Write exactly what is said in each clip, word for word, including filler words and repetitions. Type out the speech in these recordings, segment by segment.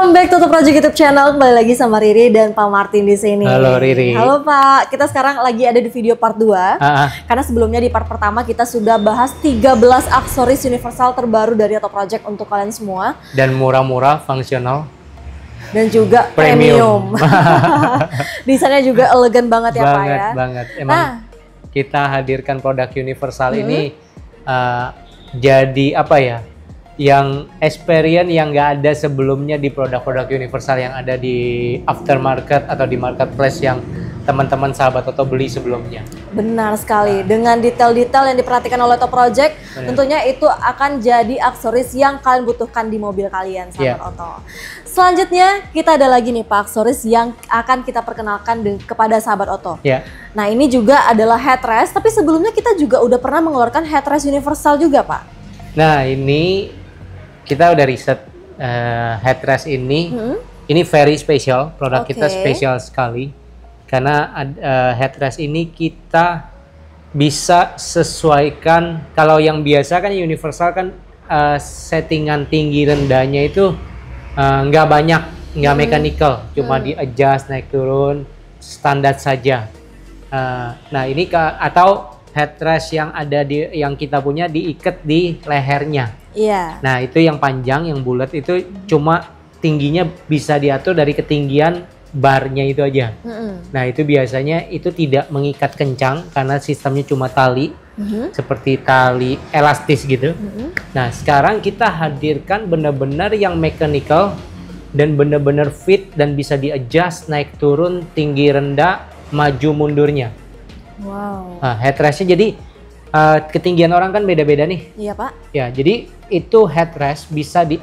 Welcome back to The Project YouTube channel. Kembali lagi sama Riri dan Pak Martin di sini. Halo Riri. Halo Pak. Kita sekarang lagi ada di video part dua. Uh-uh. Karena sebelumnya di part pertama kita sudah bahas tiga belas aksesoris universal terbaru dari Auto Project untuk kalian semua. Dan murah-murah, fungsional. Dan juga premium. premium. Desainnya juga elegan banget ya banget, Pak ya. Banget, banget. Emang nah, kita hadirkan produk universal hmm. ini uh, jadi apa ya? Yang experience yang nggak ada sebelumnya di produk-produk universal yang ada di aftermarket atau di marketplace yang teman-teman sahabat Auto beli sebelumnya. Benar sekali. Dengan detail-detail yang diperhatikan oleh Auto Project, benar. Tentunya itu akan jadi aksesoris yang kalian butuhkan di mobil kalian, sahabat yeah. Auto. Selanjutnya kita ada lagi nih Pak, aksesoris yang akan kita perkenalkan kepada sahabat Auto. Yeah. Nah ini juga adalah headrest, tapi sebelumnya kita juga udah pernah mengeluarkan headrest universal juga Pak. Nah ini kita udah riset uh, headrest ini, hmm? ini very special, produk okay. kita spesial sekali karena uh, headrest ini kita bisa sesuaikan. Kalau yang biasa kan universal kan uh, settingan tinggi rendahnya itu nggak uh, banyak, nggak hmm. mechanical, cuma hmm. di adjust naik turun standar saja. Uh, nah ini ke, atau headrest yang ada di yang kita punya diikat di lehernya. Iya. Nah itu yang panjang, yang bulat itu cuma tingginya bisa diatur dari ketinggian barnya itu aja. Mm-hmm. Nah itu biasanya itu tidak mengikat kencang karena sistemnya cuma tali, mm-hmm. seperti tali elastis gitu. Mm-hmm. Nah sekarang kita hadirkan benar-benar yang mechanical dan benar-benar fit dan bisa di-adjust naik turun, tinggi rendah, maju mundurnya. Wow. Nah, headrestnya jadi uh, ketinggian orang kan beda-beda nih. Iya Pak. Ya jadi itu headrest bisa di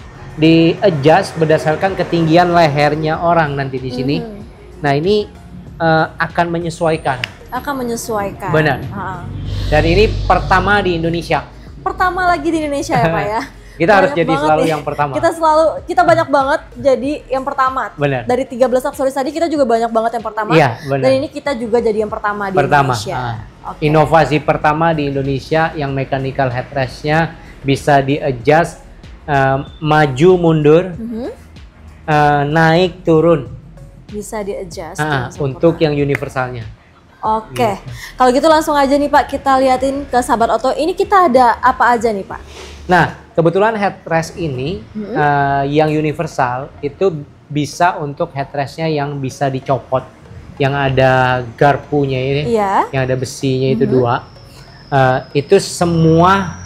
di adjust berdasarkan ketinggian lehernya orang nanti di sini. Mm. Nah ini uh, akan menyesuaikan. Akan menyesuaikan. Benar. Ha. Dan ini pertama di Indonesia. Pertama lagi di Indonesia ya Pak ya. Kita banyak harus jadi selalu ya. Yang pertama. Kita selalu, kita banyak banget jadi yang pertama. Benar. Dari tiga belas aksesoris tadi kita juga banyak banget yang pertama. Iya, benar. Dan ini kita juga jadi yang pertama di pertama. Indonesia. Ah. Okay. Inovasi pertama di Indonesia yang mechanical headrestnya bisa di-adjust uh, maju mundur, mm-hmm. uh, naik turun. Bisa di-adjust. Ah, untuk yang universalnya. Oke, okay. Gitu. Kalau gitu langsung aja nih Pak kita liatin ke sahabat Auto. Ini kita ada apa aja nih Pak? Nah, kebetulan headrest ini mm-hmm. uh, yang universal itu bisa untuk headrestnya yang bisa dicopot, yang ada garpunya ini, yeah. yang ada besinya itu mm-hmm. dua. Uh, itu semua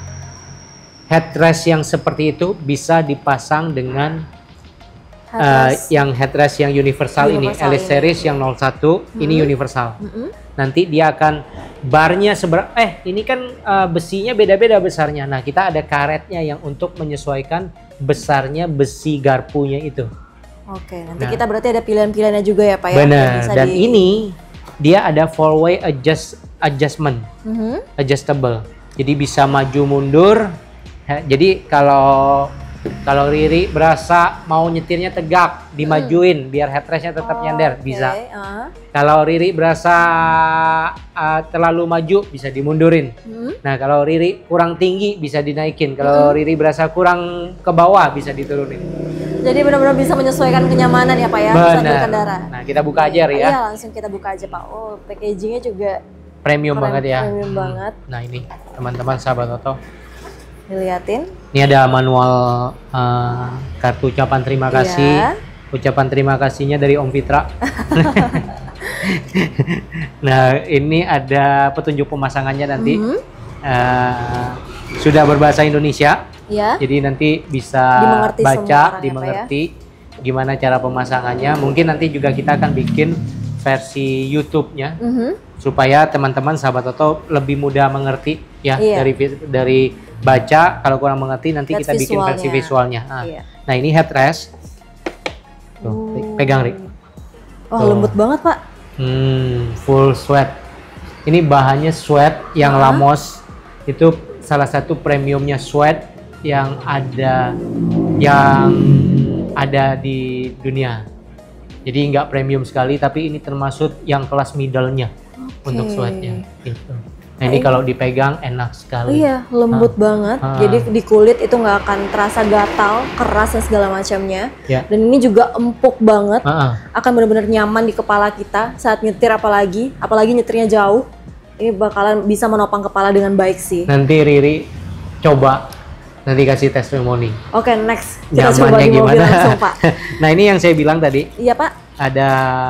headrest yang seperti itu bisa dipasang dengan headrest. Uh, yang headrest yang universal, universal ini, L series yang nol satu, mm-hmm. ini universal. Mm-hmm. Nanti dia akan barnya seberapa, eh ini kan uh, besinya beda-beda besarnya. Nah kita ada karetnya yang untuk menyesuaikan besarnya besi garpunya itu. Oke, nanti nah, kita berarti ada pilihan-pilihannya juga ya Pak ya? Benar, dan di... ini dia ada four way adjust, adjustment, mm-hmm. adjustable. Jadi bisa maju mundur. Jadi kalau kalau Riri berasa mau nyetirnya tegak, dimajuin hmm. biar headrestnya tetap oh, nyender, okay. bisa. Uh. Kalau Riri berasa uh, terlalu maju, bisa dimundurin. Hmm. Nah kalau Riri kurang tinggi, bisa dinaikin. Kalau hmm. Riri berasa kurang ke bawah, bisa diturunin. Jadi benar-benar bisa menyesuaikan kenyamanan ya Pak ya, saat berkendara. Nah kita buka aja ya. Iya langsung kita buka aja Pak. Oh packagingnya juga premium keren, banget ya. Premium hmm. banget. Nah ini teman-teman sahabat Auto. Dilihatin. Ini ada manual uh, kartu ucapan terima kasih. Iya. Ucapan terima kasihnya dari Om Fitra. Nah, ini ada petunjuk pemasangannya nanti. Mm-hmm. uh, sudah berbahasa Indonesia. Iya. Jadi nanti bisa dimengerti baca, dimengerti ya, gimana cara pemasangannya. Mungkin nanti juga kita akan bikin versi YouTube-nya. Mm-hmm. Supaya teman-teman sahabat Auto lebih mudah mengerti ya, iya. dari dari baca, kalau kurang mengerti nanti Lihat kita bikin visualnya. versi visualnya. Nah, iya. nah ini headrest. Tuh, uh. pegang Rik. Oh, lembut banget Pak. Hmm, full sweat. Ini bahannya sweat yang uh. Lamos. Itu salah satu premiumnya sweat yang ada yang ada di dunia. Jadi nggak premium sekali, tapi ini termasuk yang kelas middle-nya okay. untuk sweatnya. Gitu. Nah, ini kalau dipegang enak sekali. Iya, lembut ah. banget. Ah. Jadi di kulit itu nggak akan terasa gatal, keras dan segala macamnya. Ya. Dan ini juga empuk banget. Ah. Akan benar-benar nyaman di kepala kita saat nyetir, apalagi, apalagi nyetirnya jauh. Ini bakalan bisa menopang kepala dengan baik sih. Nanti Riri coba, nanti kasih testimoni. Oke, okay, next kita nyamannya coba di mobil gimana? Langsung, Pak. Nah, ini yang saya bilang tadi. Iya, Pak. Ada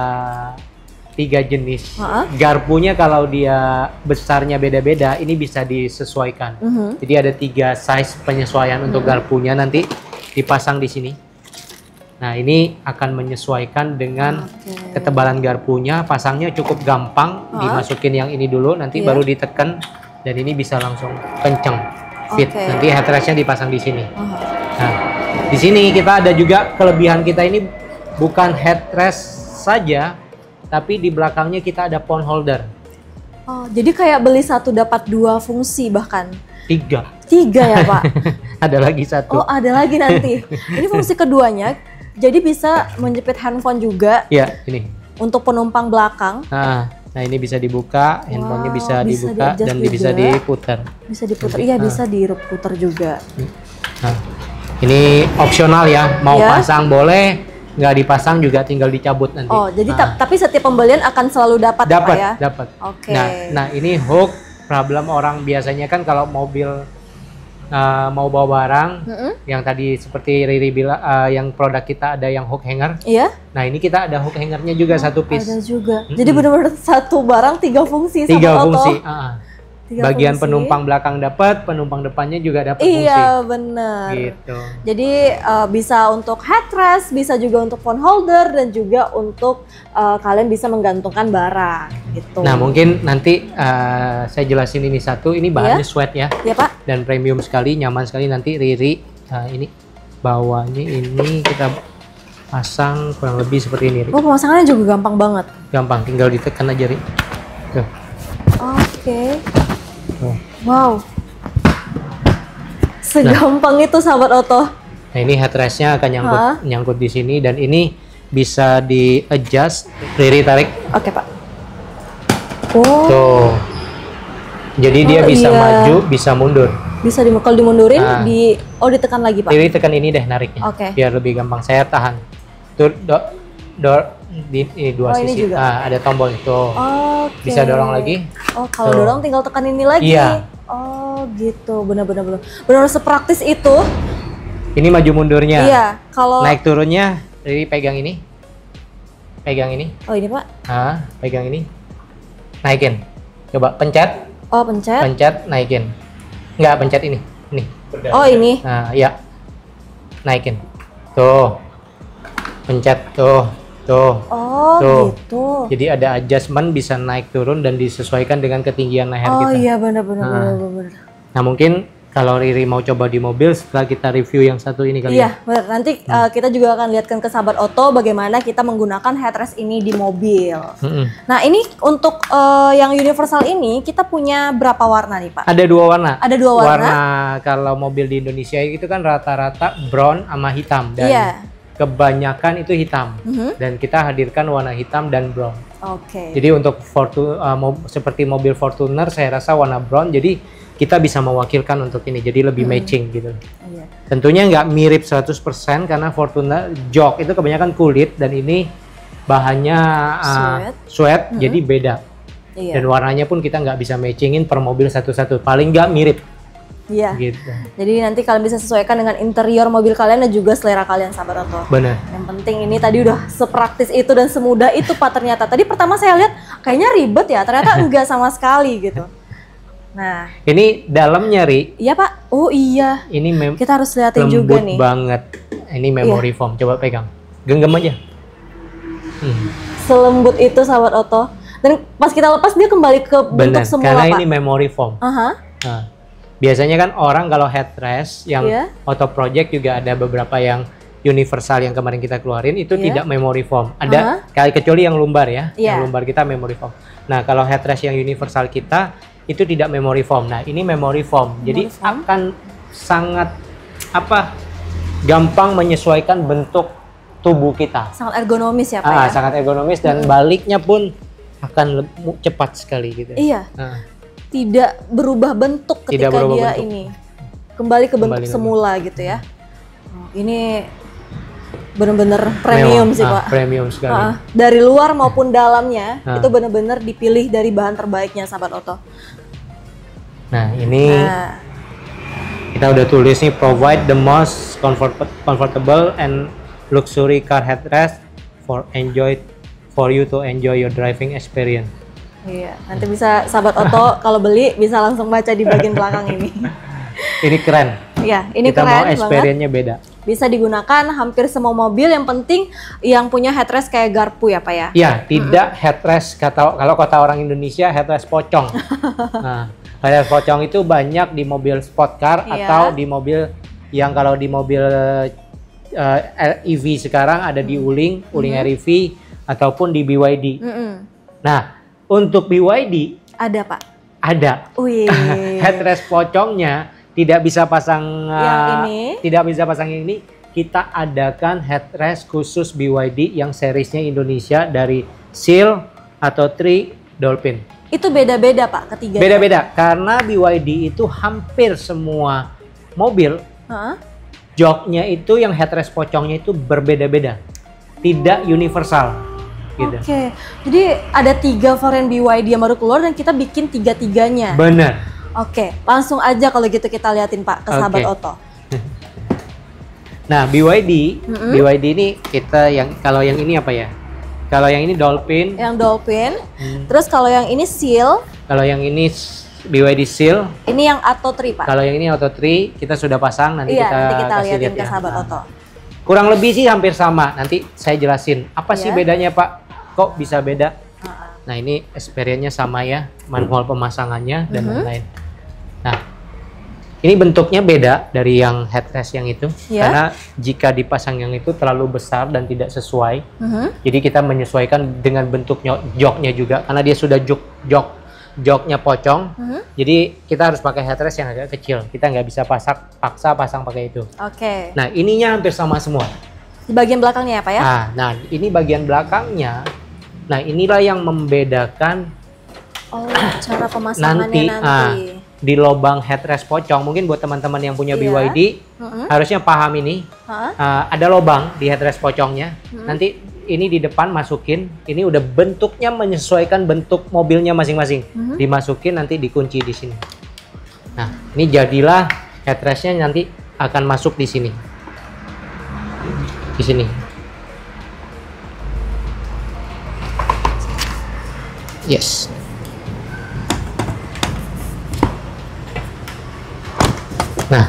tiga jenis. Uh-huh. Garpunya kalau dia besarnya beda-beda, ini bisa disesuaikan. Uh-huh. Jadi ada tiga size penyesuaian uh-huh. untuk garpunya, nanti dipasang di sini. Nah, ini akan menyesuaikan dengan okay. ketebalan garpunya. Pasangnya cukup gampang, uh-huh. dimasukin yang ini dulu, nanti yeah. baru ditekan dan ini bisa langsung kenceng fit. Okay. Nanti headrestnya dipasang di sini. Uh-huh. Nah, di sini kita ada juga kelebihan kita ini bukan headrest saja, tapi di belakangnya kita ada phone holder. Oh, jadi kayak beli satu dapat dua fungsi bahkan. Tiga. Tiga ya, Pak? Ada lagi satu. Oh, ada lagi nanti. Ini fungsi keduanya, jadi bisa menjepit handphone juga. Iya, ini. Untuk penumpang belakang. Nah, nah ini bisa dibuka, wow, handphonenya bisa, bisa dibuka dan juga. bisa diputar. Bisa diputar, iya nah. bisa diputar juga. Nah, ini opsional ya, mau ya. pasang boleh. Nggak dipasang juga tinggal dicabut nanti. Oh, jadi nah. tapi setiap pembelian akan selalu dapat dapat ya? Dapat. Oke. Okay. Nah, nah ini hook problem orang biasanya kan kalau mobil uh, mau bawa barang, mm-hmm. yang tadi seperti Riri bilang, uh, yang produk kita ada yang hook hanger. Iya. Nah ini kita ada hook hangernya juga oh, satu piece. Ada juga. Mm-hmm. Jadi benar-benar satu barang tiga fungsi. Tiga sama fungsi. Oto. Uh-huh. Bagian fungsi. Penumpang belakang dapat, penumpang depannya juga dapat fungsi. Iya benar. Gitu. Jadi uh, bisa untuk headrest, bisa juga untuk phone holder dan juga untuk uh, kalian bisa menggantungkan barang. Gitu. Nah mungkin nanti uh, saya jelasin ini satu. Ini bahannya yeah. sweat ya. Iya Pak. Dan premium sekali, nyaman sekali. Nanti Riri uh, ini bawahnya ini kita pasang kurang lebih seperti ini. Riri. Oh pemasangannya juga gampang banget. Gampang, tinggal ditekan aja Riri. Tuh. Oke. Okay. Wow, segampang nah, itu sahabat Oto. Nah ini headrestnya akan nyangkut ha? nyangkut di sini dan ini bisa di adjust. Riri tarik. Oke Pak. Oh. Tuh. Jadi oh, dia bisa iya. maju, bisa mundur. Bisa di kalau dimundurin, nah. di oh ditekan lagi Pak. Riri tekan ini deh nariknya. Oke. Okay. Biar lebih gampang. Saya tahan. Tuh do, do, di, di dua oh, sisi. Juga. Nah, ada tombol itu. Okay. Bisa dorong lagi. Oh, kalau dorong tinggal tekan ini lagi. Iya. Oh, gitu. Benar-benar benar. Benar sepraktis itu. Ini maju mundurnya. Iya, kalau naik turunnya, Riri pegang ini. Pegang ini. Oh, ini, Pak. Ah, pegang ini. Naikin. Coba pencet. Oh, pencet. Pencet, naikin. Enggak, pencet ini. Nih. Oh, ini. Nah, ya. Naikin. Tuh. Pencet tuh. Tuh. Oh, tuh. gitu. Jadi ada adjustment, bisa naik turun dan disesuaikan dengan ketinggian leher oh, kita. Oh iya benar-benar. Nah. benar. nah mungkin kalau Riri mau coba di mobil setelah kita review yang satu ini kali iya, ya. Iya, nanti hmm. uh, kita juga akan lihatkan ke sahabat Oto bagaimana kita menggunakan headrest ini di mobil. Hmm. Nah ini untuk uh, yang universal ini kita punya berapa warna nih Pak? Ada dua warna. Ada dua warna. Warna kalau mobil di Indonesia itu kan rata-rata brown sama hitam dan iya. kebanyakan itu hitam. Hmm. Dan kita hadirkan warna hitam dan brown. Oke. Okay. Jadi untuk Fortu, uh, mo seperti mobil Fortuner saya rasa warna brown, jadi kita bisa mewakilkan untuk ini, jadi lebih hmm. matching gitu. Iya. Tentunya nggak mirip seratus persen karena Fortuner jok itu kebanyakan kulit dan ini bahannya uh, sweat, sweat hmm. jadi beda. Iya. Dan warnanya pun kita nggak bisa matchingin per mobil satu-satu, paling nggak mirip. Iya. Gitu. Jadi nanti kalian bisa sesuaikan dengan interior mobil kalian dan juga selera kalian sahabat Oto. Benar. Yang penting ini tadi udah sepraktis itu dan semudah itu Pak ternyata. Tadi pertama saya lihat kayaknya ribet ya, ternyata enggak sama sekali gitu. Nah, ini dalamnya Ri. Iya Pak. Oh iya. Ini mem kita harus liatin juga nih. Lembut banget. Ini memory iya. foam. Coba pegang. Genggam aja. Hmm. Selembut itu sahabat Oto. Dan pas kita lepas dia kembali ke bentuk Bener, semula karena Pak. ini memory foam. Uh-huh. Nah, biasanya kan orang kalau headrest yang yeah. Auto Project juga ada beberapa yang universal yang kemarin kita keluarin itu yeah. tidak memory foam. Ada uh-huh. kecuali yang lumbar ya. Yeah. Yang lumbar kita memory foam. Nah, kalau headrest yang universal kita itu tidak memory foam. Nah, ini memory foam. Memory Jadi foam? akan sangat apa? gampang menyesuaikan bentuk tubuh kita. Sangat ergonomis ya, Pak. Ah, ya? sangat ergonomis dan hmm. baliknya pun akan cepat sekali gitu. Iya. Nah. tidak berubah bentuk ketika berubah dia bentuk. ini kembali ke bentuk Kembali semula gitu ya. Oh, ini benar-benar premium Mewah. sih ah, Pak. Premium sekali. Ah, dari luar maupun dalamnya Ah. itu benar-benar dipilih dari bahan terbaiknya sahabat Oto. Nah ini Nah, kita udah tulis nih, provide the most comfort, comfortable and luxury car headrest for enjoy for you to enjoy your driving experience. iya, nanti bisa sahabat Oto kalau beli bisa langsung baca di bagian belakang ini. Ini keren. Iya, ini Kita keren mau banget. experience-nya beda. Bisa digunakan hampir semua mobil, yang penting yang punya headrest kayak Garpu ya Pak ya? Ya, tidak headrest, kata kalau kata orang Indonesia headrest pocong. Nah, headrest pocong itu banyak di mobil sport car Iya. atau di mobil yang kalau di mobil uh, E V sekarang ada di Wuling, Wuling Mhm. R E V ataupun di B Y D. Mm-mm. Nah, untuk B Y D Ada Pak. ada Wih. headrest pocongnya, tidak bisa pasang uh, Yang ini? tidak bisa pasang yang ini. Kita adakan headrest khusus B Y D yang seriesnya Indonesia dari Seal atau Tree Dolphin. Itu beda-beda Pak ketiganya? Beda-beda karena B Y D itu hampir semua mobil Hah? joknya itu yang headrest pocongnya itu berbeda-beda, tidak universal gitu. Oke, jadi ada tiga varian B Y D yang baru keluar dan kita bikin tiga-tiganya. Bener. Oke, langsung aja kalau gitu kita liatin Pak ke sahabat Oke. Oto. Nah, B Y D, Mm-mm. B Y D ini kita yang kalau yang ini apa ya? Kalau yang ini Dolphin, Yang Dolphin, Hmm. terus kalau yang ini Seal, kalau yang ini s- B Y D Seal, ini yang Atto Tri Pak. kalau yang ini Auto Tree kita sudah pasang, nanti Iya, kita nanti kita kasih liatin lihat ke ya. sahabat Nah, Oto. kurang lebih sih hampir sama. Nanti saya jelasin apa sih Iya. bedanya Pak? Kok bisa beda? Ah, Nah, ini experience-nya sama ya, manual pemasangannya dan Mhm. lain-lain. Nah, ini bentuknya beda dari yang headrest yang itu, Iya. karena jika dipasang yang itu terlalu besar dan tidak sesuai. mhm. Jadi kita menyesuaikan dengan bentuk nyo- joknya juga, karena dia sudah jok jok joknya pocong. Mhm. Jadi kita harus pakai headrest yang agak kecil. Kita nggak bisa pasak paksa pasang pakai itu. Oke, Nah, ininya hampir sama semua. di bagian belakangnya ya Pak ya? Nah, nah ini bagian belakangnya. Nah, inilah yang membedakan Oh, cara pemasangannya nanti, nanti. ah, di lubang headrest pocong. Mungkin buat teman-teman yang punya Iya. B Y D Mhm. harusnya paham ini. Hah? Uh, ada lubang di headrest pocongnya. Hmm. Nanti ini di depan masukin. Ini udah bentuknya menyesuaikan bentuk mobilnya masing-masing. Mhm. Dimasukin, nanti dikunci di sini. Nah, ini jadilah headrestnya, nanti akan masuk di sini. Di sini. Yes. Nah.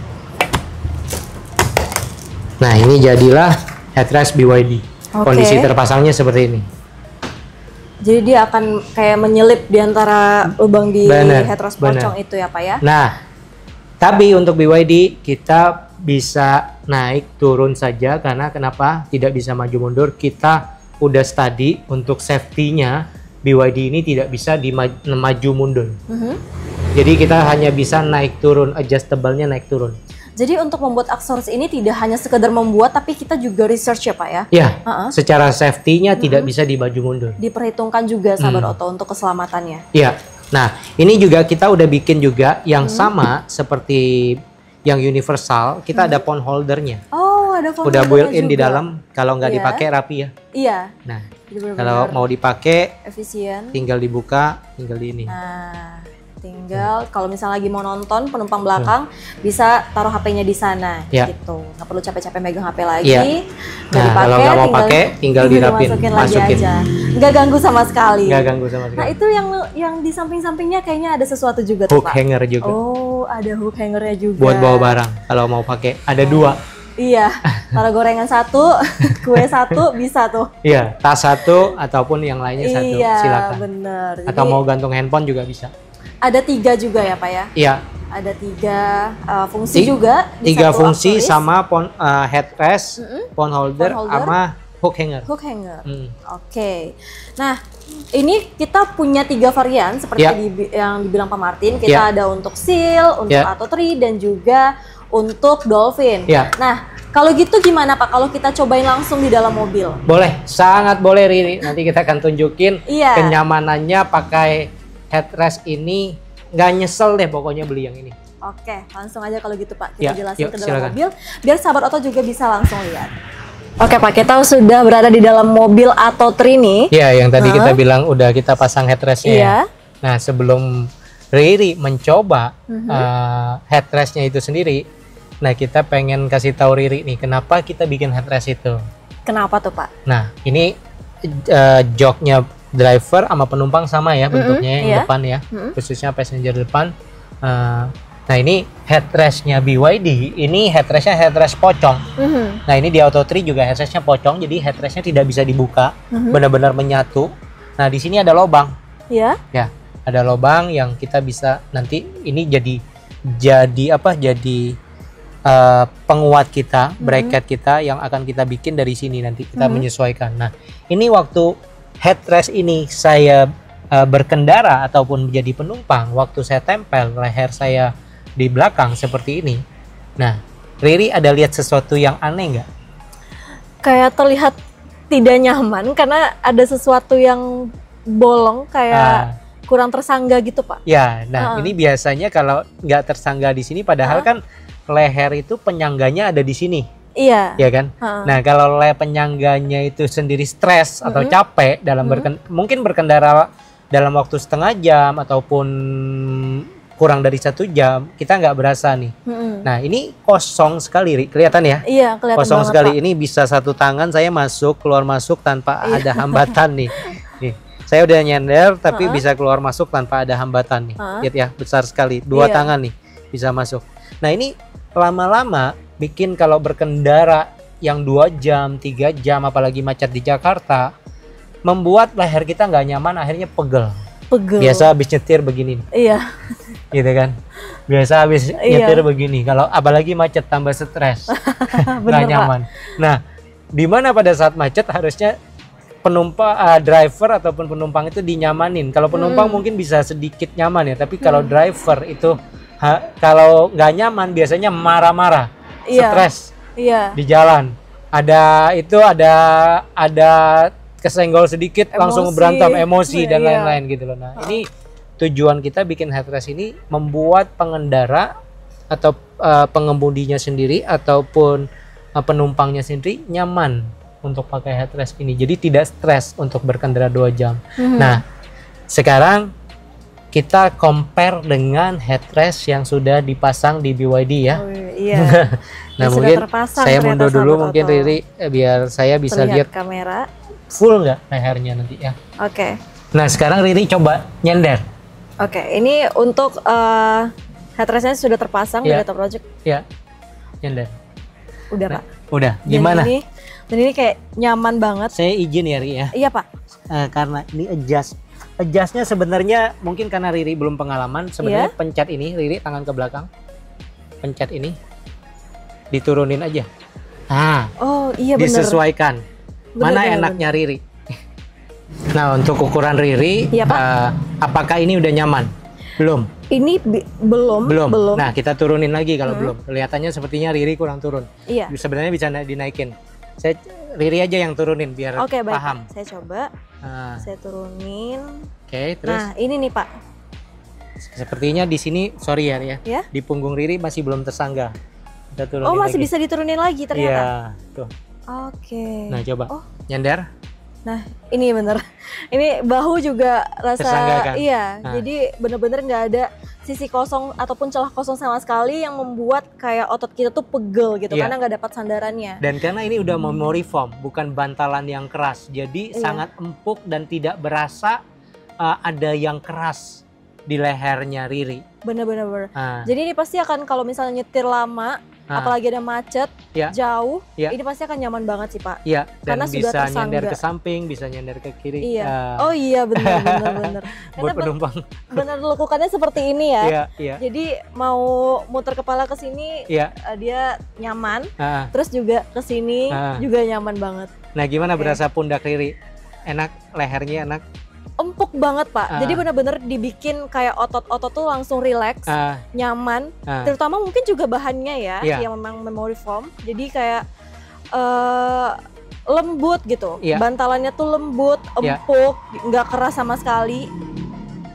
Nah, ini jadilah headrest B Y D. Oke. Kondisi terpasangnya seperti ini. Jadi dia akan kayak menyelip di antara lubang di Bener, headrest bener. pocong itu ya Pak ya? Nah, tapi untuk B Y D kita bisa naik turun saja, karena kenapa tidak bisa maju mundur? Kita udah study untuk safety-nya, B Y D ini tidak bisa di maju mundur. Mhm. Jadi kita hanya bisa naik turun, adjustable-nya naik turun. Jadi untuk membuat aksesoris ini tidak hanya sekedar membuat, tapi kita juga research ya Pak ya? Ya, Uh-uh. secara safety-nya tidak bisa di maju mundur. Diperhitungkan juga sahabat Hmm. Oto untuk keselamatannya. Iya. Nah, ini juga kita udah bikin juga yang sama seperti yang universal. Kita ada phone holdernya. Oh, ada foto Udah built-in di dalam. Kalau nggak Iya. dipakai rapi ya. Iya. Nah, Jadi benar-benar kalau mau dipakai efisien. tinggal dibuka, tinggal di ini. Nah, tinggal kalau misalnya lagi mau nonton penumpang belakang bisa taruh H P-nya di sana Ya. gitu. Nggak perlu capek-capek megang H P lagi. Iya. Nggak Nah, dipakai, kalau nggak mau pakai, tinggal dirapin, dimasukin lagi masukin. aja. Nggak ganggu sama sekali. Nggak ganggu sama Nah, sekali. itu yang yang di samping-sampingnya kayaknya ada sesuatu juga tuh, Hook Pak. hanger juga. Oh, ada hook hangernya juga. Buat bawa barang. Kalau mau pakai, ada dua. Iya, taruh gorengan satu, kue satu bisa tuh. Iya, tas satu ataupun yang lainnya satu. Iya, Silakan. bener. Jadi Atau mau gantung handphone juga bisa. ada tiga juga ya Pak ya? Iya. Ada tiga uh, fungsi Ti- juga. di Tiga satu fungsi aksesoris. sama phone, uh, headrest, Mm-mm. phone holder, Phone holder. sama hook hanger. Hook hanger. Hmm. Oke. Nah, ini kita punya tiga varian seperti Ya. di- yang dibilang Pak Martin. Kita Ya. ada untuk Seal, untuk Ya. Atto Tree, dan juga untuk Dolphin. Ya. Nah, kalau gitu gimana Pak? Kalau kita cobain langsung di dalam mobil? Boleh, sangat boleh Riri. Nanti kita akan tunjukin Iya. kenyamanannya pakai headrest ini nggak nyesel deh pokoknya beli yang ini. Oke, langsung aja kalau gitu Pak, kita Ya, jelasin yuk, ke dalam silakan. mobil, biar sahabat Oto juga bisa langsung lihat. Oke Pak, kita sudah berada di dalam mobil Atto Trini. Iya, yang tadi Huh? kita bilang udah kita pasang headrestnya. Iya. Nah, sebelum Riri mencoba Mhm. uh, headrestnya itu sendiri, nah kita pengen kasih tahu Riri nih, kenapa kita bikin headrest itu. Kenapa tuh Pak? Nah, ini uh, joknya driver sama penumpang sama ya bentuknya, yang iya. depan ya, Mm-mm. khususnya passenger depan. Uh, nah ini headrestnya B Y D, ini headrestnya headrest pocong. Mhm. Nah ini di Atto Three juga headrestnya pocong, jadi headrestnya tidak bisa dibuka, Mhm. benar-benar menyatu. Nah di sini ada lubang, Ya. ya, ada lubang yang kita bisa nanti ini jadi jadi apa? Jadi uh, penguat kita, bracket kita yang akan kita bikin dari sini nanti kita Mhm. menyesuaikan. Nah ini waktu headrest ini saya uh, berkendara ataupun menjadi penumpang, waktu saya tempel leher saya di belakang seperti ini. Nah, Riri ada lihat sesuatu yang aneh nggak? Kayak terlihat tidak nyaman karena ada sesuatu yang bolong kayak Ah, kurang tersangga gitu Pak. ya, nah Ah. ini biasanya kalau nggak tersangga di sini, padahal Ah. kan leher itu penyangganya ada di sini, Iya. ya kan? Ah. Nah, kalau leher penyangganya itu sendiri stres atau Mm-mm. capek dalam Mm-mm. berken- mungkin berkendara dalam waktu setengah jam ataupun kurang dari satu jam, kita nggak berasa nih. Mhm. Nah, ini kosong sekali, Ri. Kelihatan ya? Iya, kelihatan Kosong banget sekali. Pak. Ini bisa satu tangan saya masuk keluar masuk tanpa Iya. ada hambatan nih. Nih, saya udah nyender tapi Ha-ha. bisa keluar masuk tanpa ada hambatan nih. Ha-ha. Lihat ya, besar sekali. Dua Iya. tangan nih bisa masuk. Nah, ini lama-lama bikin kalau berkendara yang dua jam, tiga jam, apalagi macet di Jakarta, membuat leher kita nggak nyaman, akhirnya pegel. Pegel. Biasa habis nyetir begini nih, Iya. gitu kan. Biasa habis Iya. nyetir begini. Kalau apalagi macet tambah stres. Bener Nggak Pak. nyaman. Nah, di mana pada saat macet harusnya penumpang, uh, driver ataupun penumpang itu dinyamanin. Kalau penumpang Hmm. mungkin bisa sedikit nyaman ya, tapi kalau driver itu ha, kalau nggak nyaman biasanya marah-marah, Iya. stres Iya. di jalan. Ada itu ada ada kesenggol sedikit langsung Emosi. berantem, emosi dan Iya. lain-lain gitu loh. Nah, ini tujuan kita bikin headrest ini membuat pengendara atau uh, pengemudinya sendiri ataupun uh, penumpangnya sendiri nyaman untuk pakai headrest ini. Jadi tidak stres untuk berkendara dua jam. Mhm. Nah, sekarang kita compare dengan headrest yang sudah dipasang di B Y D ya. Oh, iya. Nah, Yang sudah mungkin terpasang saya ternyata, mundur dulu sahabat mungkin Oto. Riri eh, biar saya bisa Terlihat lihat kamera. full nggak lehernya nanti ya. Oke. Nah, sekarang Riri coba nyender. Oke, ini untuk uh, headrestnya sudah terpasang di Iya. Atto Project. Ya. Nyender. Udah Nah, Pak. udah. Dan Gimana? ini, dan ini kayak nyaman banget. Saya izin ya, Riri ya. Iya Pak. Eh, karena ini adjust. Adjustnya sebenarnya mungkin karena Riri belum pengalaman, sebenarnya Iya. pencet ini, Riri tangan ke belakang. Pencet ini. Diturunin aja. Nah, Oh iya bener. disesuaikan. Bener, Mana bener, enaknya Riri? Nah, untuk ukuran Riri, Iya, Pak. eh, apakah ini udah nyaman? Belum. Ini bi- belum, Belum. belum. Nah, kita turunin lagi kalau Hmm. belum. Kelihatannya sepertinya Riri kurang turun. Iya. Sebenarnya bisa na- dinaikin. Saya Riri aja yang turunin biar Oke baik. paham. Pak. Saya coba. Nah, Saya turunin. Oke, terus Nah ini nih Pak. sepertinya di sini, sorry ya, ya, Ya. di punggung Riri masih belum tersangga. Kita turunin Oh masih lagi. bisa diturunin lagi Iya, ternyata. tuh. Oke. Nah, coba Oh. nyender. Nah ini bener. Ini bahu juga rasa. Tersangga kan? Iya. Nah. Jadi bener-bener nggak ada sisi kosong ataupun celah kosong sama sekali yang membuat kayak otot kita tuh pegel gitu Iya. karena nggak dapat sandarannya. Dan karena ini udah memory foam, bukan bantalan yang keras, jadi Iya. sangat empuk dan tidak berasa uh, ada yang keras di lehernya Riri. Bener-bener. Nah, Jadi ini pasti akan kalau misalnya nyetir lama, nah, apalagi ada macet, Iya. jauh, Iya. ini pasti akan nyaman banget sih Pak. iya, dan karena sudah bisa nyender tersangga. ke samping, bisa nyender ke kiri. Iya. uh, Oh iya bener bener bener. buat Karena ben- penumpang. bener lekukannya seperti ini ya. Iya, iya, Jadi mau muter kepala ke sini iya. eh, dia nyaman, Ah, terus juga ke sini Ah. juga nyaman banget. nah, gimana Oke. berasa pundak Riri? Enak, lehernya enak. Empuk banget Pak. Ah. Jadi bener-bener dibikin kayak otot-otot tuh langsung relax, Ah, nyaman. ah. Terutama mungkin juga bahannya ya, Iya. yang memang memory foam. Jadi kayak eh, lembut gitu. Iya. Bantalannya tuh lembut, Iya. empuk, nggak keras sama sekali.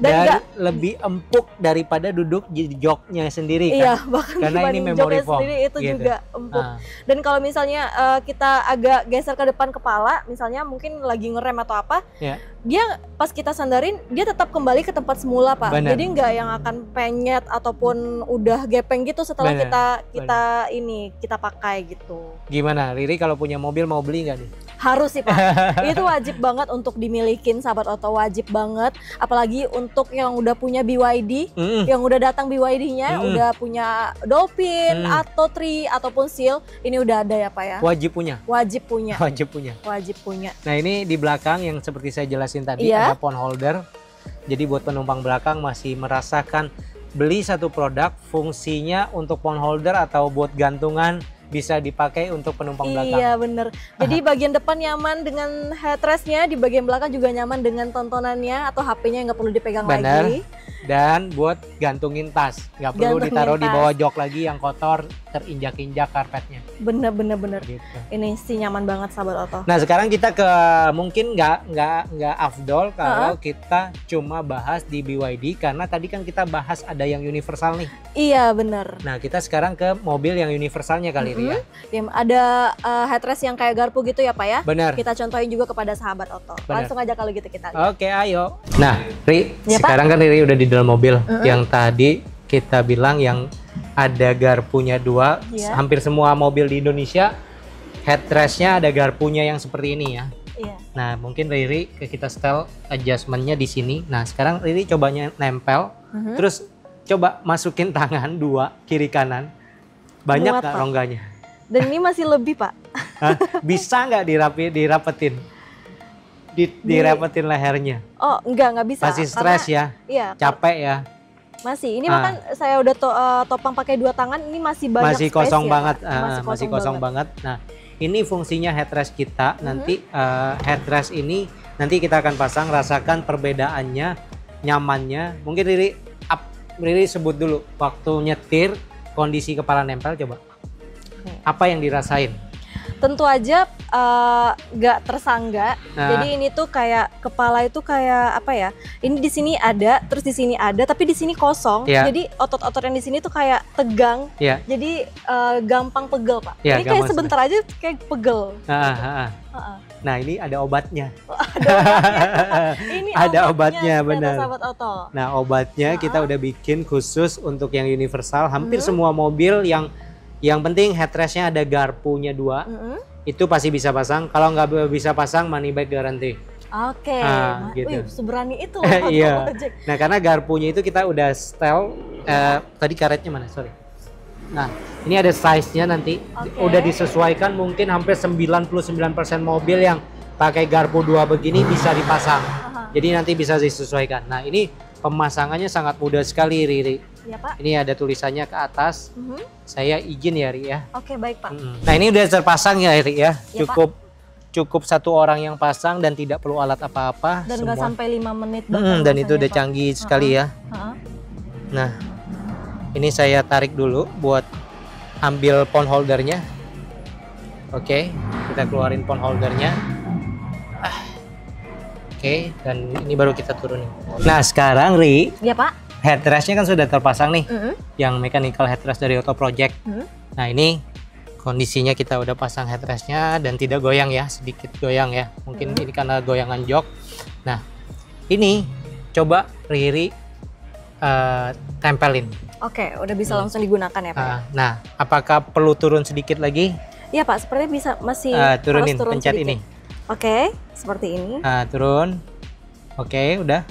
Dan, dan gak, lebih empuk daripada duduk di joknya sendiri kan. Iya, bahkan karena ini memory foam sendiri itu gitu. juga empuk. Ah. Dan kalau misalnya uh, kita agak geser ke depan kepala, misalnya mungkin lagi ngerem atau apa, yeah. dia pas kita sandarin dia tetap kembali ke tempat semula Pak. Bener. Jadi nggak yang akan penyet ataupun udah gepeng gitu setelah Bener. kita kita Bener. ini kita pakai gitu. Gimana Riri kalau punya mobil mau beli nggak nih? Harus sih Pak. Itu wajib banget untuk dimilikin sahabat oto, wajib banget. Apalagi untuk yang udah punya B Y D, mm. yang udah datang B Y D-nya, mm. udah punya Dolphin mm. atau Tri ataupun Seal, ini udah ada ya Pak ya. Wajib punya. Wajib punya. Wajib punya. Wajib punya. Nah ini di belakang yang seperti saya jelasin tadi iya. ada phone holder. Jadi buat penumpang belakang masih merasakan beli satu produk fungsinya untuk phone holder atau buat gantungan bisa dipakai untuk penumpang belakang. Iya bener. Jadi bagian depan nyaman dengan headrestnya, di bagian belakang juga nyaman dengan tontonannya atau H P-nya nggak perlu dipegang bener. lagi. Dan buat gantungin tas, nggak perlu gantungin ditaruh tas. Di bawah jok lagi yang kotor, terinjak-injak karpetnya. Bener bener bener. Gitu. Ini sih nyaman banget sahabat oto. Nah sekarang kita ke mungkin nggak nggak nggak afdol kalau uh-huh. kita cuma bahas di B Y D karena tadi kan kita bahas ada yang universal nih. Iya bener. Nah kita sekarang ke mobil yang universalnya kali mm-hmm. ya. Ya. Ada uh, headrest yang kayak garpu gitu ya Pak ya. Benar. Kita contohin juga kepada sahabat oto. Bener. Langsung aja kalau gitu kita lihat. Oke ayo. Nah Ri, ya, sekarang Pak? kan Riri udah di dalam mobil uh-huh. yang tadi kita bilang yang ada garpunya dua. Yeah. Hampir semua mobil di Indonesia headrestnya ada garpunya yang seperti ini ya. Iya. Nah mungkin Riri ke kita setel adjustmentnya di sini. Nah sekarang Riri cobanya nempel, uh-huh. terus coba masukin tangan dua kiri kanan. Banyak nggak rongganya? Dan ini masih lebih Pak. Hah? Bisa nggak dirapi dirapetin? Di, dirapetin lehernya? Oh enggak nggak bisa. Masih stres ya? Iya. Capek ya? Masih. Ini ah. bahkan saya udah to, uh, topang pakai dua tangan. Ini masih banyak. Masih space kosong ya, banget. Uh, masih kosong, masih kosong banget. banget. Nah ini fungsinya headrest kita. Mm-hmm. Nanti uh, headrest ini nanti kita akan pasang. Rasakan perbedaannya, nyamannya. Mungkin Riri, up, Riri sebut dulu waktu nyetir kondisi kepala nempel coba. Apa yang dirasain? Tentu aja nggak uh, tersangga. Nah. Jadi ini tuh kayak kepala itu kayak apa ya? Ini di sini ada, terus di sini ada, tapi di sini kosong. Yeah. Jadi otot-otot yang di sini tuh kayak tegang. Yeah. Jadi uh, gampang pegel Pak. Yeah, ini kayak sebentar aja kayak pegel. Ah, ah, ah. Uh -uh. Nah ini ada obatnya. Oh, ada obatnya. Ini ada obatnya, obatnya benar. Sahabat oto. Nah obatnya uh -uh. kita udah bikin khusus untuk yang universal. Hampir uh -huh. semua mobil yang Yang penting headrestnya ada garpunya dua, mm-hmm. itu pasti bisa pasang. Kalau nggak bisa pasang, money back guarantee. Oke, okay. nah, gitu. Wih, seberani itu loh. Iya. Nah karena garpunya itu kita udah setel. Eh, tadi karetnya mana? Sorry. Nah ini ada size-nya nanti. Okay. Udah disesuaikan mungkin hampir sembilan puluh sembilan persen mobil yang pakai garpu dua begini bisa dipasang. Uh-huh. Jadi nanti bisa disesuaikan. Nah ini pemasangannya sangat mudah sekali Riri. Ya, Pak. Ini ada tulisannya ke atas. Uh-huh. Saya izin ya Ri ya. Oke baik Pak. Mm-hmm. Nah ini udah terpasang ya Ri ya. Ya cukup Pak. cukup satu orang yang pasang dan tidak perlu alat apa-apa. Dan nggak sampai lima menit. Mm-hmm. Dan itu udah Pak. canggih sekali uh-huh. ya. Uh-huh. Nah ini saya tarik dulu buat ambil phone holdernya. Oke, kita keluarin phone holdernya. Ah. Oke, dan ini baru kita turunin. Nah sekarang Ri. Ya Pak. Headrestnya kan sudah terpasang nih, mm-hmm. yang mechanical headrest dari Auto Project. Mm-hmm. Nah ini kondisinya kita udah pasang headrestnya dan tidak goyang ya, sedikit goyang ya. Mungkin mm-hmm. ini karena goyangan jok. Nah ini coba Riri uh, tempelin. Oke, udah bisa hmm. langsung digunakan ya Pak. Uh, nah, apakah perlu turun sedikit lagi? Iya Pak, sepertinya bisa masih uh, turunin, harus turun pencet sedikit. ini. Oke, seperti ini. Uh, turun. Oke, udah.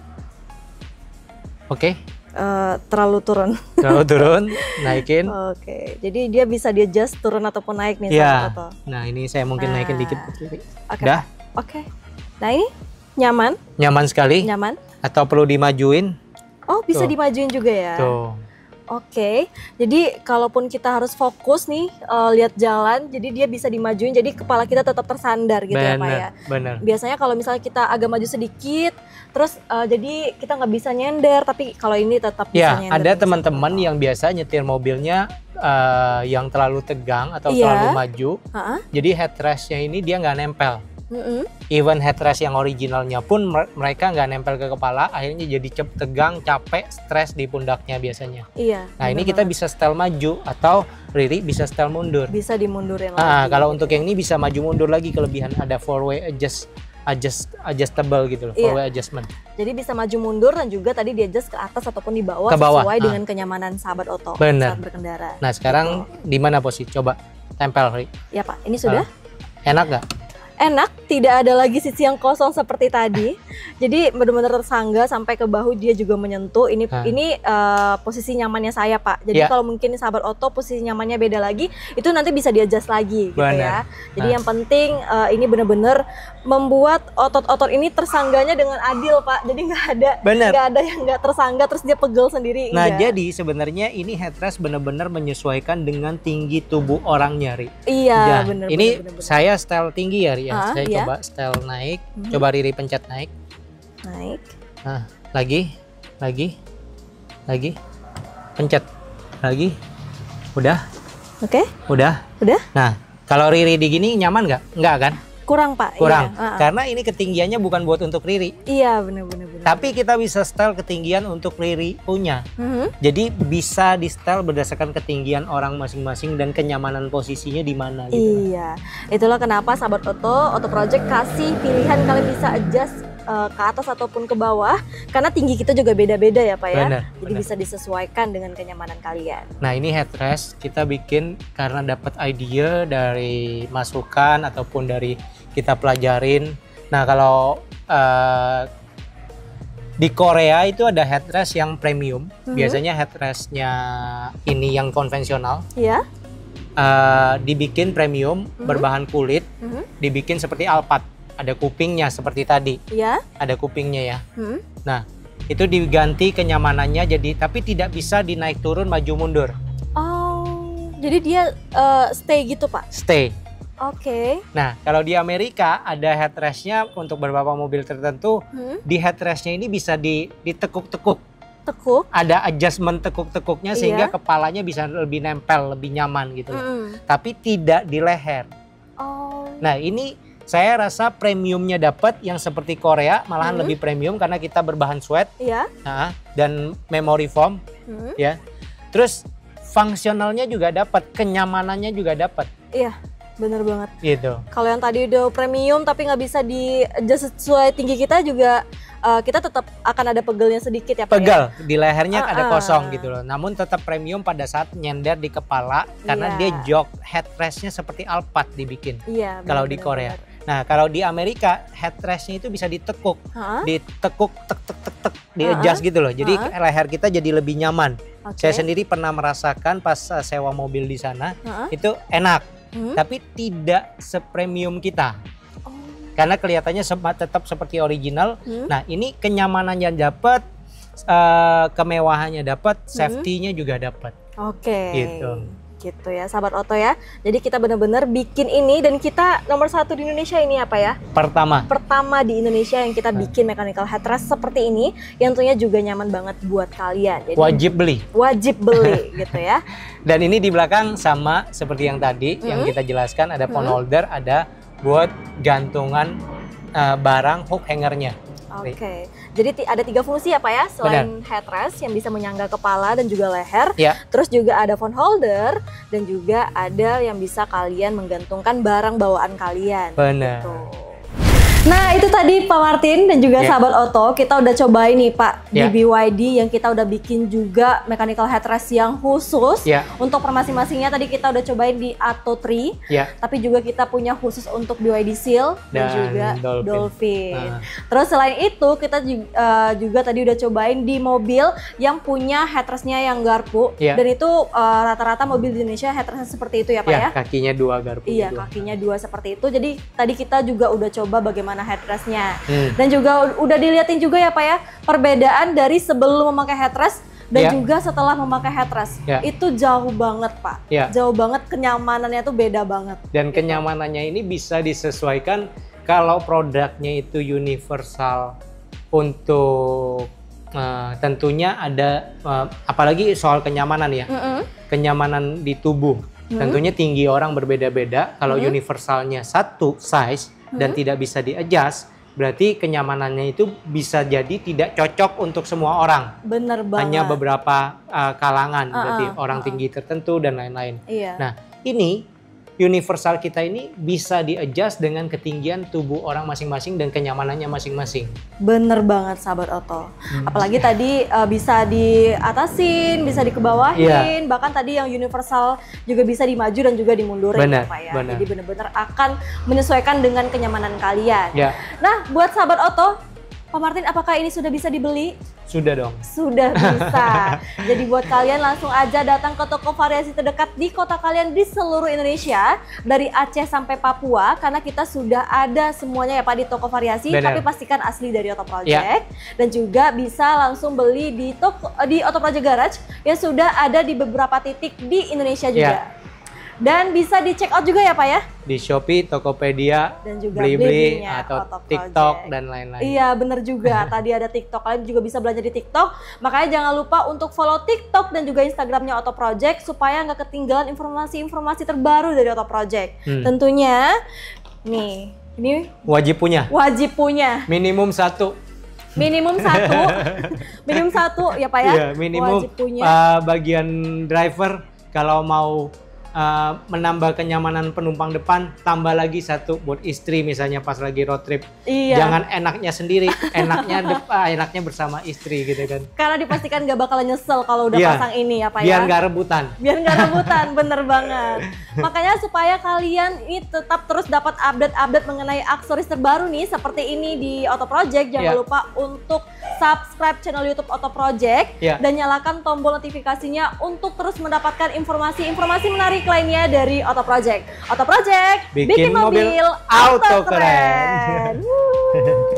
Oke. Okay. Uh, terlalu turun. Terlalu turun, naikin. Oke, okay. Jadi dia bisa di adjust turun ataupun naik nih. Iya. Nah ini saya mungkin nah. naikin dikit. Oke. Okay, Udah. Oke. Okay. Nah ini nyaman. Nyaman sekali. Nyaman. Atau perlu dimajuin? Oh bisa Tuh. dimajuin juga ya. Tuh. Oke, okay. Jadi kalaupun kita harus fokus nih uh, lihat jalan, jadi dia bisa dimajuin, jadi kepala kita tetap tersandar gitu bener, ya Pak ya. Bener. Biasanya kalau misalnya kita agak maju sedikit, terus uh, jadi kita nggak bisa nyender, tapi kalau ini tetap bisa ya, nyender. Ya, ada teman-teman yang biasa nyetir mobilnya uh, yang terlalu tegang atau yeah. terlalu maju, uh-huh. jadi headrestnya ini dia nggak nempel. Mm-hmm. Even headrest yang originalnya pun mereka nggak nempel ke kepala, akhirnya jadi cep tegang, capek, stres di pundaknya biasanya. Iya. Nah ini kita bisa setel maju atau Riri bisa setel mundur. Bisa dimundurin nah, lagi. Kalau untuk yang ini bisa maju mundur lagi, kelebihan ada four way adjust. adjust adjustable gitu loh, iya. four way adjustment. Jadi bisa maju mundur dan juga tadi di adjust ke atas ataupun di bawah, ke bawah sesuai ah. dengan kenyamanan sahabat oto Bener. saat berkendara. Nah sekarang di mana posisi? Coba tempel, Ri. Ya Pak, ini sudah. Uh, enak nggak? Enak, tidak ada lagi sisi yang kosong seperti tadi. Jadi benar-benar tersangga sampai ke bahu, dia juga menyentuh. Ini ha. ini uh, posisi nyamannya saya, Pak. Jadi ya. Kalau mungkin sahabat oto posisi nyamannya beda lagi, itu nanti bisa di-adjust lagi gitu ya. Jadi ha. yang penting uh, ini benar-benar membuat otot-otot ini tersangganya dengan adil, Pak. Jadi nggak ada nggak ada yang nggak tersangga terus dia pegel sendiri. Nah, enggak. Jadi sebenarnya ini headrest benar-benar menyesuaikan dengan tinggi tubuh orangnya, Ri. Iya, benar. Ini bener, bener. saya style tinggi ya, Ri. Ya, ah, saya iya. coba style naik, hmm. coba Riri pencet naik, naik, nah lagi, lagi, lagi, pencet, lagi, udah, oke, okay. udah, udah. Nah kalau Riri di gini nyaman nggak? Nggak kan? Kurang Pak. Kurang, iya. karena ini ketinggiannya bukan buat untuk Riri. Iya benar-benar. Tapi kita bisa setel ketinggian untuk Riri punya. Mm-hmm. Jadi bisa di setel berdasarkan ketinggian orang masing-masing dan kenyamanan posisinya di mana. Gitu. Iya, itulah kenapa sahabat oto, Oto Project kasih pilihan kalian bisa adjust uh, ke atas ataupun ke bawah, karena tinggi kita juga beda-beda ya Pak ya. Bener, Jadi bener. bisa disesuaikan dengan kenyamanan kalian. Nah ini headrest kita bikin karena dapat ide dari masukan ataupun dari kita pelajarin. Nah kalau uh, di Korea itu ada headrest yang premium. Mm-hmm. Biasanya headrestnya ini yang konvensional. Iya. Uh, dibikin premium, mm-hmm. berbahan kulit, mm-hmm. dibikin seperti alpat. Ada kupingnya seperti tadi. Iya. Ada kupingnya ya. Mm-hmm. Nah itu diganti kenyamanannya jadi, tapi tidak bisa dinaik turun maju mundur. Oh, jadi dia uh, stay gitu Pak? Stay. Oke. Okay. Nah, kalau di Amerika ada headrestnya untuk beberapa mobil tertentu, hmm? di headrestnya ini bisa ditekuk-tekuk. Tekuk? Ada adjustment tekuk-tekuknya sehingga iya. kepalanya bisa lebih nempel, lebih nyaman gitu. Mm. Tapi tidak di leher. Oh. Nah, ini saya rasa premiumnya dapat yang seperti Korea, malahan hmm? lebih premium karena kita berbahan sweat. Iya. Nah, dan memory foam, hmm? ya. Terus fungsionalnya juga dapat, kenyamanannya juga dapat. Iya. Bener banget. Gitu. Kalau yang tadi udah premium tapi nggak bisa di adjust sesuai tinggi kita juga, uh, kita tetap akan ada pegelnya sedikit ya Pak. Pegel ya? di lehernya uh, ada uh. kosong gitu loh. Namun tetap premium pada saat nyender di kepala karena yeah. dia jok headrestnya seperti alpat dibikin. Iya. Yeah, kalau di Korea. Bener. Nah kalau di Amerika headrestnya itu bisa ditekuk, huh? ditekuk tek tek tek tek, di adjust uh -uh. gitu loh. Jadi uh -uh. leher kita jadi lebih nyaman. Okay. Saya sendiri pernah merasakan pas uh, sewa mobil di sana, uh -uh. itu enak. Hmm? Tapi tidak sepremium kita, oh. karena kelihatannya tetap seperti original. Hmm? Nah ini kenyamanannya dapat, uh, kemewahannya dapat, hmm? safety-nya juga dapat. Oke. Okay. Gitu. Gitu ya sahabat oto ya. Jadi kita benar-benar bikin ini dan kita nomor satu di Indonesia ini apa ya? Pertama. Pertama di Indonesia yang kita bikin mechanical headrest seperti ini, yang tentunya juga nyaman banget buat kalian. Jadi wajib beli. Wajib beli gitu ya. Dan ini di belakang sama seperti yang tadi mm-hmm. yang kita jelaskan, ada phone mm-hmm. holder, ada buat gantungan uh, barang hook hangernya. Oke, okay. Jadi ada tiga fungsi ya Pak ya, selain Benar. headrest yang bisa menyangga kepala dan juga leher, ya. Terus juga ada phone holder dan juga ada yang bisa kalian menggantungkan barang bawaan kalian. Benar. Gitu. Nah itu tadi Pak Martin dan juga yeah. sahabat oto, kita udah cobain nih Pak yeah. di B Y D yang kita udah bikin juga mechanical headrest yang khusus yeah. untuk per masing-masingnya. Tadi kita udah cobain di Atto tiga, yeah. tapi juga kita punya khusus untuk B Y D Seal dan, dan juga Dolphin. Dolphin. Nah. Terus selain itu kita juga, uh, juga tadi udah cobain di mobil yang punya headrestnya yang garpu yeah. dan itu rata-rata uh, mobil di Indonesia headrestnya seperti itu ya Pak yeah, ya? Kakinya dua garpu. Iya dua. kakinya dua seperti itu. Jadi tadi kita juga udah coba bagaimana headrestnya hmm. dan juga udah dilihatin juga ya Pak ya perbedaan dari sebelum memakai headrest dan yeah. juga setelah memakai headrest yeah. itu jauh banget Pak yeah. jauh banget, kenyamanannya tuh beda banget dan gitu. Kenyamanannya ini bisa disesuaikan kalau produknya itu universal untuk uh, tentunya ada uh, apalagi soal kenyamanan ya mm-hmm. kenyamanan di tubuh mm-hmm. tentunya tinggi orang berbeda-beda kalau mm-hmm. universalnya satu size dan tidak bisa di-adjust, berarti kenyamanannya itu bisa jadi tidak cocok untuk semua orang. Bener banget. Hanya beberapa uh, kalangan, uh -uh, berarti orang uh -uh. tinggi tertentu dan lain-lain. Iya. Nah, ini universal kita ini bisa di-adjust dengan ketinggian tubuh orang masing-masing dan kenyamanannya masing-masing. Bener banget sahabat Oto. Hmm. Apalagi tadi uh, bisa diatasin, bisa dikebawahin, yeah. bahkan tadi yang universal juga bisa dimaju dan juga dimundurin. Benar, Pak ya. benar. Jadi benar-benar akan menyesuaikan dengan kenyamanan kalian. Yeah. Nah, buat sahabat Oto, Pak Martin, apakah ini sudah bisa dibeli? Sudah dong. Sudah bisa. Jadi buat kalian langsung aja datang ke toko variasi terdekat di kota kalian di seluruh Indonesia. Dari Aceh sampai Papua, karena kita sudah ada semuanya ya Pak di toko variasi. Benar. Tapi pastikan asli dari Otto Project. Ya. Dan juga bisa langsung beli di toko di Otto Project Garage yang sudah ada di beberapa titik di Indonesia juga. Ya. Dan bisa di check out juga ya Pak ya? Di Shopee, Tokopedia, dan juga Blibli, atau TikTok dan lain-lain. Iya bener juga, tadi ada TikTok, kalian juga bisa belajar di TikTok. Makanya jangan lupa untuk follow TikTok dan juga Instagramnya Otto Project supaya nggak ketinggalan informasi-informasi terbaru dari Otto Project. Hmm. Tentunya, nih, ini wajib punya. Wajib punya. Minimum satu. Minimum satu, minimum satu ya Pak ya? Iya, minimum wajib punya. Uh, bagian driver kalau mau Uh, menambah kenyamanan penumpang depan, tambah lagi satu buat istri misalnya pas lagi road trip. Iya. Jangan enaknya sendiri, enaknya depan, enaknya bersama istri gitu kan. Karena dipastikan gak bakalan nyesel kalau udah iya. pasang ini ya Pak Biar ya. nggak rebutan. Biar nggak rebutan, bener banget. Makanya supaya kalian ini tetap terus dapat update-update mengenai aksesoris terbaru nih seperti ini di Otto Project, jangan yeah. lupa untuk subscribe channel YouTube Otto Project yeah. dan nyalakan tombol notifikasinya untuk terus mendapatkan informasi-informasi menarik lainnya dari Otto Project. Otto Project, bikin, bikin mobil, mobil auto keren. keren.